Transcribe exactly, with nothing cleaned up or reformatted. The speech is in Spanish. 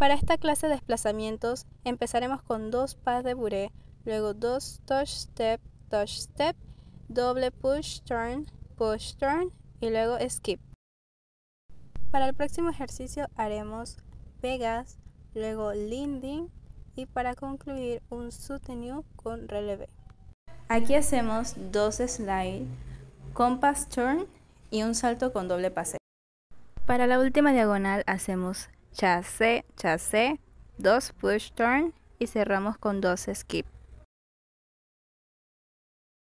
Para esta clase de desplazamientos empezaremos con dos pas de bourrée, luego dos touch step, touch step, doble push turn, push turn y luego skip. Para el próximo ejercicio haremos pegas, luego landing y para concluir un soutenu con relevé. Aquí hacemos dos slide con pass turn y un salto con doble pase. Para la última diagonal hacemos chassé, chassé, dos push turn y cerramos con dos skip.